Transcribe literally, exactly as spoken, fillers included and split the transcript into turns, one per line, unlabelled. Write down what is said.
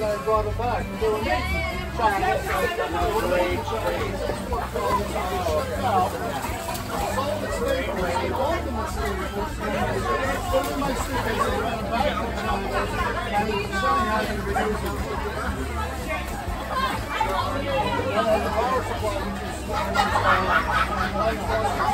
and I brought them back. They were making chocolate. They were making chocolate. Sold the staples. They bought them at Staples. Put them in my suitcase and ran them back to China. And it was showing how you reduce it. And then the power supply, which is like